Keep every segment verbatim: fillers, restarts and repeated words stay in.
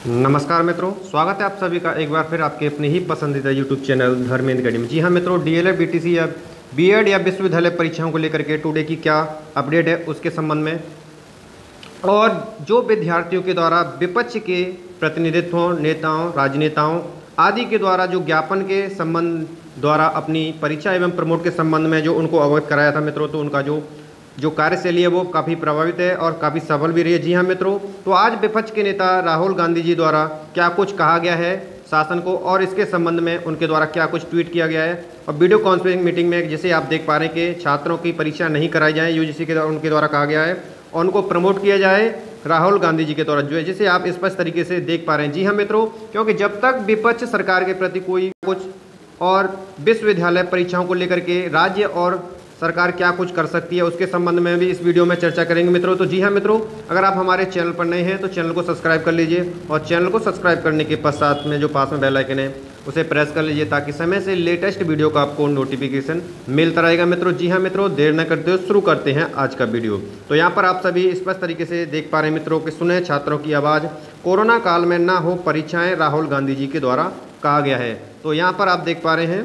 नमस्कार मित्रों, स्वागत है आप सभी का एक बार फिर आपके अपने ही पसंदीदा यूट्यूब चैनल धर्मेंद्र अकेडमी। जी हाँ मित्रों, डीएलएड, बीटीसी या बीएड या विश्वविद्यालय परीक्षाओं को लेकर के टुडे की क्या अपडेट है उसके संबंध में, और जो विद्यार्थियों के द्वारा विपक्ष के प्रतिनिधित्वों, नेताओं, राजनेताओं आदि के द्वारा जो ज्ञापन के संबंध द्वारा अपनी परीक्षा एवं प्रमोट के संबंध में जो उनको अवगत कराया था मित्रों, तो उनका जो जो कार्यशैली है वो काफ़ी प्रभावित है और काफ़ी सफल भी रही है। जी हाँ मित्रों, तो आज विपक्ष के नेता राहुल गांधी जी द्वारा क्या कुछ कहा गया है शासन को, और इसके संबंध में उनके द्वारा क्या कुछ ट्वीट किया गया है। और वीडियो कॉन्फ्रेंसिंग मीटिंग में जिसे आप देख पा रहे हैं कि छात्रों की परीक्षा नहीं कराई जाए, यूजीसी के द्वारा उनके द्वारा कहा गया है, और उनको प्रमोट किया जाए राहुल गांधी जी के द्वारा, जो है जिसे आप स्पष्ट तरीके से देख पा रहे हैं। जी हाँ मित्रों, क्योंकि जब तक विपक्ष सरकार के प्रति कोई कुछ और विश्वविद्यालय परीक्षाओं को लेकर के राज्य और सरकार क्या कुछ कर सकती है उसके संबंध में भी इस वीडियो में चर्चा करेंगे मित्रों। तो जी हाँ मित्रों, अगर आप हमारे चैनल पर नए हैं तो चैनल को सब्सक्राइब कर लीजिए, और चैनल को सब्सक्राइब करने के पश्चात में जो पास में बेल आइकन है उसे प्रेस कर लीजिए, ताकि समय से लेटेस्ट वीडियो का आपको नोटिफिकेशन मिलता रहेगा मित्रों। जी हाँ मित्रों, देर न करते हुए शुरू करते हैं आज का वीडियो। तो यहाँ पर आप सभी स्पष्ट तरीके से देख पा रहे हैं मित्रों कि सुने छात्रों की आवाज़, कोरोना काल में ना हो परीक्षाएँ, राहुल गांधी जी के द्वारा कहा गया है। तो यहाँ पर आप देख पा रहे हैं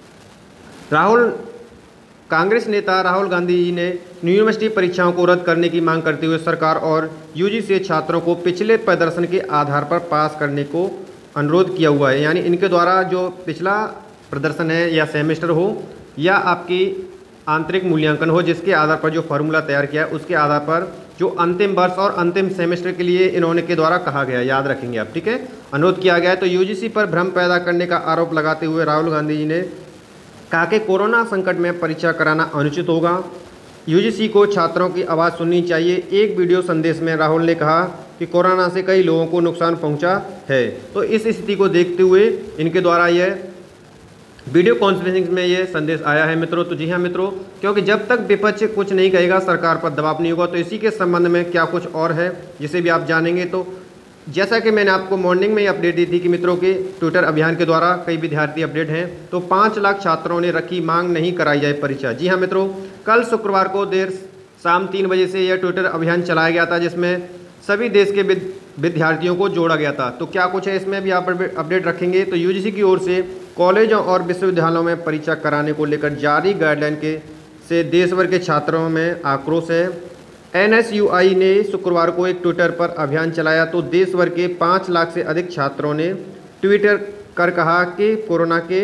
राहुल कांग्रेस नेता राहुल गांधी जी ने यूनिवर्सिटी परीक्षाओं को रद्द करने की मांग करते हुए सरकार और यूजीसी से छात्रों को पिछले प्रदर्शन के आधार पर पास करने को अनुरोध किया हुआ है। यानी इनके द्वारा जो पिछला प्रदर्शन है, या सेमेस्टर हो या आपकी आंतरिक मूल्यांकन हो, जिसके आधार पर जो फार्मूला तैयार किया है उसके आधार पर जो अंतिम वर्ष और अंतिम सेमेस्टर के लिए इन्होंने के द्वारा कहा गया है, याद रखेंगे आप, ठीक है, अनुरोध किया गया है। तो यूजीसी पर भ्रम पैदा करने का आरोप लगाते हुए राहुल गांधी जी ने कहा कि कोरोना संकट में परीक्षा कराना अनुचित होगा, यूजीसी को छात्रों की आवाज़ सुननी चाहिए। एक वीडियो संदेश में राहुल ने कहा कि कोरोना से कई लोगों को नुकसान पहुंचा है। तो इस स्थिति को देखते हुए इनके द्वारा यह वीडियो कॉन्फ्रेंसिंग में ये संदेश आया है मित्रों। तो जी हाँ मित्रों, क्योंकि जब तक विपक्ष कुछ नहीं कहेगा, सरकार पर दबाव नहीं होगा, तो इसी के संबंध में क्या कुछ और है जिसे भी आप जानेंगे। तो जैसा कि मैंने आपको मॉर्निंग में ही अपडेट दी थी कि मित्रों के ट्विटर अभियान के द्वारा कई विद्यार्थी अपडेट हैं, तो पाँच लाख छात्रों ने रखी मांग नहीं कराई जाए परीक्षा। जी हाँ मित्रों, कल शुक्रवार को देर शाम तीन बजे से यह ट्विटर अभियान चलाया गया था, जिसमें सभी देश के विद्यार्थियों को जोड़ा गया था। तो क्या कुछ है इसमें भी आप अपडेट रखेंगे। तो यूजीसी की ओर से कॉलेजों और विश्वविद्यालयों में परीक्षा कराने को लेकर जारी गाइडलाइन के से देश भर के छात्रों में आक्रोश है। एनएसयूआई ने शुक्रवार को एक ट्विटर पर अभियान चलाया, तो देश भर के पाँच लाख से अधिक छात्रों ने ट्विटर कर कहा कि कोरोना के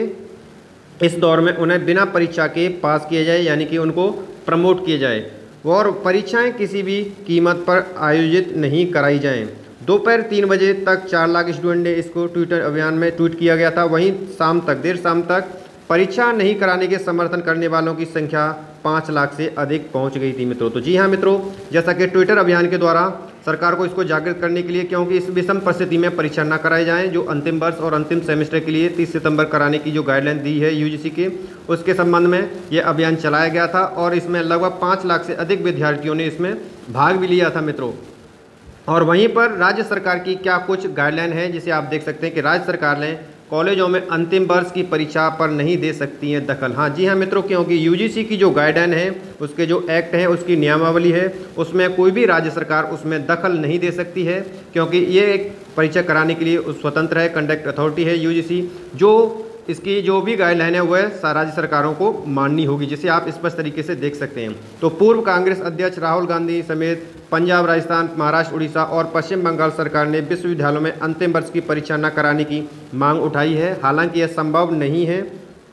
इस दौर में उन्हें बिना परीक्षा के पास किया जाए, यानी कि उनको प्रमोट किया जाए, और परीक्षाएं किसी भी कीमत पर आयोजित नहीं कराई जाएं। दोपहर तीन बजे तक चार लाख स्टूडेंट ने इसको ट्विटर अभियान में ट्वीट किया गया था। वहीं शाम तक देर शाम तक परीक्षा नहीं कराने के समर्थन करने वालों की संख्या पाँच लाख से अधिक पहुंच गई थी मित्रों। तो जी हाँ मित्रों, जैसा कि ट्विटर अभियान के द्वारा सरकार को इसको जागृत करने के लिए, क्योंकि इस विषम परिस्थिति में परीक्षा ना कराई जाए, जो अंतिम वर्ष और अंतिम सेमेस्टर के लिए तीस सितंबर कराने की जो गाइडलाइन दी है यूजीसी के, उसके संबंध में यह अभियान चलाया गया था, और इसमें लगभग पाँच लाख से अधिक विद्यार्थियों ने इसमें भाग भी लिया था मित्रों। और वहीं पर राज्य सरकार की क्या कुछ गाइडलाइन है जिसे आप देख सकते हैं कि राज्य सरकार ने कॉलेजों में अंतिम वर्ष की परीक्षा पर नहीं दे सकती है दखल। हाँ जी हाँ मित्रों, क्योंकि यूजीसी की जो गाइडलाइन है, उसके जो एक्ट है, उसकी नियमावली है, उसमें कोई भी राज्य सरकार उसमें दखल नहीं दे सकती है, क्योंकि ये एक परीक्षा कराने के लिए स्वतंत्र है, कंडक्ट अथॉरिटी है यूजीसी। जो इसकी जो भी गाइडलाइन है वह राज्य सरकारों को माननी होगी, जिसे आप स्पष्ट तरीके से देख सकते हैं। तो पूर्व कांग्रेस अध्यक्ष राहुल गांधी समेत पंजाब, राजस्थान, महाराष्ट्र, उड़ीसा और पश्चिम बंगाल सरकार ने विश्वविद्यालयों में अंतिम वर्ष की परीक्षा न कराने की मांग उठाई है। हालांकि यह संभव नहीं है,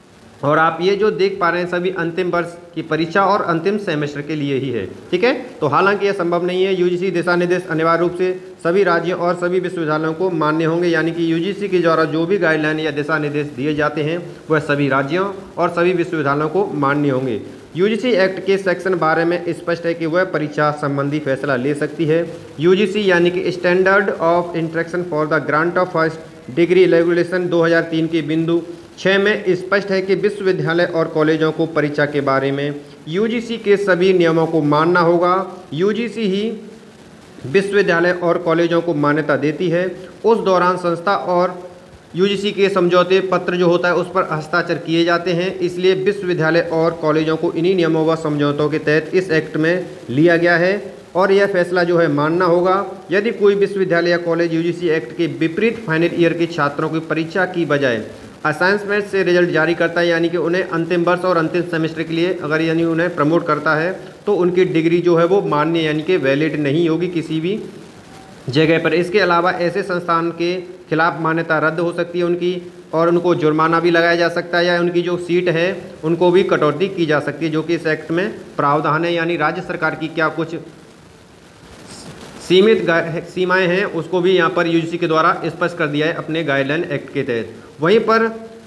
और आप ये जो देख पा रहे हैं सभी अंतिम वर्ष की परीक्षा और अंतिम सेमेस्टर के लिए ही है, ठीक है। तो हालांकि यह संभव नहीं है। यूजीसी दिशा निर्देश अनिवार्य रूप से सभी राज्यों और सभी विश्वविद्यालयों को मान्य होंगे, यानी कि यूजीसी के द्वारा जो भी गाइडलाइन या दिशा निर्देश दिए जाते हैं वह सभी राज्यों और सभी विश्वविद्यालयों को मान्य होंगे। यूजीसी एक्ट के सेक्शन बारह में स्पष्ट है कि वह परीक्षा संबंधी फैसला ले सकती है। यूजीसी यानी कि standard of instruction for the grant of first degree regulation दो हज़ार तीन के बिंदु छः में स्पष्ट है कि विश्वविद्यालय और कॉलेजों को परीक्षा के बारे में यूजीसी के सभी नियमों को मानना होगा। यूजीसी ही विश्वविद्यालय और कॉलेजों को मान्यता देती है। उस दौरान संस्था और यूजीसी के समझौते पत्र जो होता है उस पर हस्ताक्षर किए जाते हैं। इसलिए विश्वविद्यालय और कॉलेजों को इन्हीं नियमों व समझौतों के तहत इस एक्ट में लिया गया है। और यह फैसला जो है मानना होगा यदि कोई विश्वविद्यालय या कॉलेज यूजीसी एक्ट के विपरीत फाइनल ईयर के छात्रों की परीक्षा की बजाय असाइनमेंट से रिजल्ट जारी करता है, यानी कि उन्हें अंतिम वर्ष और अंतिम सेमेस्टर के लिए अगर यानी उन्हें प्रमोट करता है तो उनकी डिग्री जो है वो मान्य यानी कि वैलिड नहीं होगी किसी भी जगह पर। इसके अलावा ऐसे संस्थान के खिलाफ मान्यता रद्द हो सकती है उनकी, और उनको जुर्माना भी लगाया जा सकता है, या उनकी जो सीट है उनको भी कटौती की जा सकती है, जो कि इस एक्ट में प्रावधान है। यानी राज्य सरकार की क्या कुछ सीमित सीमाएं हैं उसको भी यहाँ पर यूजीसी के द्वारा स्पष्ट कर दिया है अपने गाइडलाइन एक्ट के तहत। वहीं पर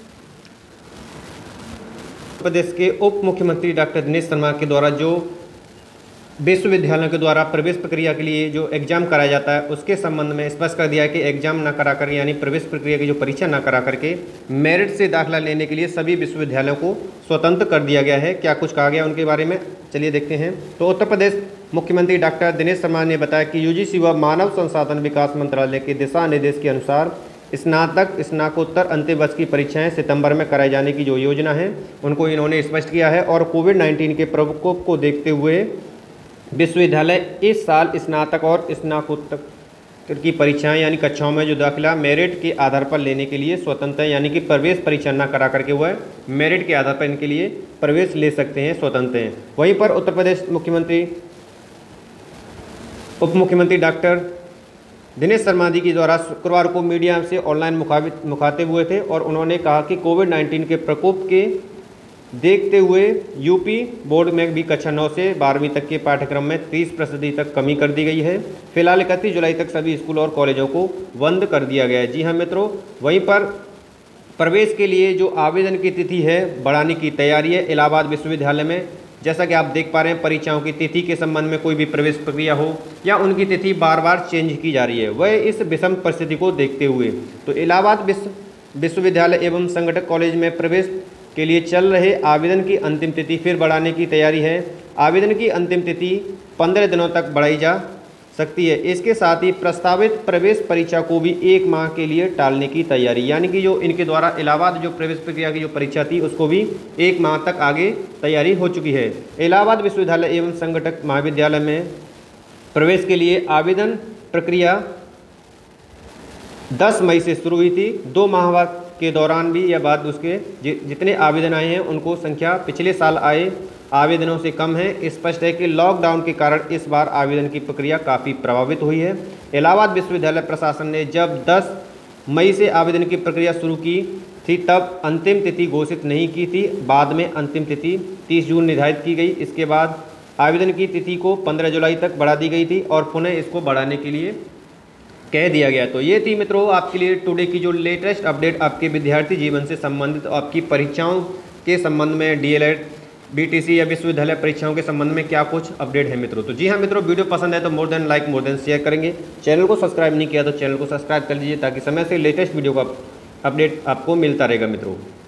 प्रदेश के उप मुख्यमंत्री डॉक्टर दिनेश शर्मा के द्वारा जो विश्वविद्यालयों के द्वारा प्रवेश प्रक्रिया के लिए जो एग्जाम कराया जाता है उसके संबंध में स्पष्ट कर दिया है कि एग्जाम ना करा कर यानी प्रवेश प्रक्रिया की जो परीक्षा ना करा करके मेरिट से दाखिला लेने के लिए सभी विश्वविद्यालयों को स्वतंत्र कर दिया गया है। क्या कुछ कहा गया उनके बारे में, चलिए देखते हैं। तो उत्तर प्रदेश मुख्यमंत्री डॉक्टर दिनेश शर्मा ने बताया कि यूजीसी व मानव संसाधन विकास मंत्रालय के दिशा निर्देश के अनुसार स्नातक स्नातकोत्तर अंतिम वर्ष की परीक्षाएं सितंबर में कराए जाने की जो योजना है उनको इन्होंने स्पष्ट किया है। और कोविड नाइन्टीन के प्रकोप को देखते हुए विश्वविद्यालय इस साल स्नातक और स्नातकोत्तर की परीक्षाएं यानी कक्षाओं में जो दाखिला मेरिट के आधार पर लेने के लिए स्वतंत्र है, यानी कि प्रवेश परीक्षा न करा करके वह मेरिट के आधार पर इनके लिए प्रवेश ले सकते हैं, स्वतंत्र हैं। वहीं पर उत्तर प्रदेश मुख्यमंत्री उप मुख्यमंत्री डॉक्टर दिनेश शर्मा जी के द्वारा शुक्रवार को मीडिया से ऑनलाइन मुखातिब हुए थे और उन्होंने कहा कि कोविड नाइन्टीन के प्रकोप के देखते हुए यूपी बोर्ड में भी कक्षा नौ से बारहवीं तक के पाठ्यक्रम में तीस प्रतिशत तक कमी कर दी गई है। फिलहाल इकतीस जुलाई तक सभी स्कूल और कॉलेजों को बंद कर दिया गया है। जी हाँ मित्रों, वहीं पर प्रवेश के लिए जो आवेदन की तिथि है बढ़ाने की तैयारी है इलाहाबाद विश्वविद्यालय में। जैसा कि आप देख पा रहे हैं परीक्षाओं की तिथि के संबंध में कोई भी प्रवेश प्रक्रिया हो या उनकी तिथि बार बार चेंज की जा रही है, वह इस विषम परिस्थिति को देखते हुए तो इलाहाबाद विश्व विश्वविद्यालय एवं संगठक कॉलेज में प्रवेश के लिए चल रहे आवेदन की अंतिम तिथि फिर बढ़ाने की तैयारी है। आवेदन की अंतिम तिथि पंद्रह दिनों तक बढ़ाई जा सकती है। इसके साथ ही प्रस्तावित प्रवेश परीक्षा को भी एक माह के लिए टालने की तैयारी, यानी कि जो इनके द्वारा इलाहाबाद जो प्रवेश प्रक्रिया की जो परीक्षा थी उसको भी एक माह तक आगे तैयारी हो चुकी है। इलाहाबाद विश्वविद्यालय एवं संगठक महाविद्यालय में प्रवेश के लिए आवेदन प्रक्रिया दस मई से शुरू हुई थी। दो माह के दौरान भी या बाद उसके जि, जितने आवेदन आए हैं उनको संख्या पिछले साल आए आवेदनों से कम है। स्पष्ट है कि लॉकडाउन के कारण इस बार आवेदन की प्रक्रिया काफ़ी प्रभावित हुई है। इलाहाबाद विश्वविद्यालय प्रशासन ने जब दस मई से आवेदन की प्रक्रिया शुरू की थी तब अंतिम तिथि घोषित नहीं की थी, बाद में अंतिम तिथि तीस जून निर्धारित की गई। इसके बाद आवेदन की तिथि को पंद्रह जुलाई तक बढ़ा दी गई थी और पुनः इसको बढ़ाने के लिए कह दिया गया। तो ये थी मित्रों आपके लिए टुडे की जो लेटेस्ट अपडेट आपके विद्यार्थी जीवन से संबंधित और आपकी परीक्षाओं के संबंध में डीएलएड बीटीसी या विश्वविद्यालय परीक्षाओं के संबंध में क्या कुछ अपडेट है मित्रों। तो जी हाँ मित्रों, वीडियो पसंद है तो more than like more than share करेंगे। चैनल को सब्सक्राइब नहीं किया तो चैनल को सब्सक्राइब कर लीजिए ताकि समय से लेटेस्ट वीडियो का अपडेट आपको मिलता रहेगा मित्रों।